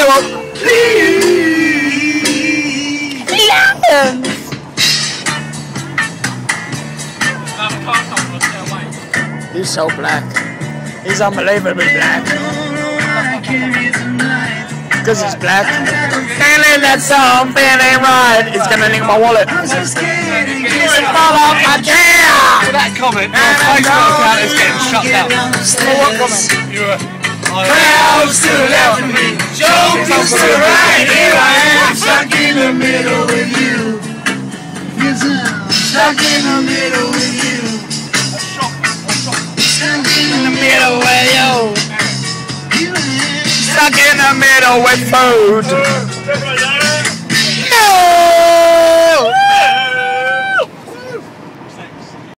Lions! He's so black. He's unbelievably black. Because he's black. Feeling that song, feeling right. It's gonna link my wallet. Fall off my chair! For that comment, your Facebook account is getting shut down. For what comment? You were... Crowds to the left of me, jokers to the right. Here I am, stuck in the middle with you. Stuck in the middle with you. Stuck in the middle with you. Stuck in the middle with food.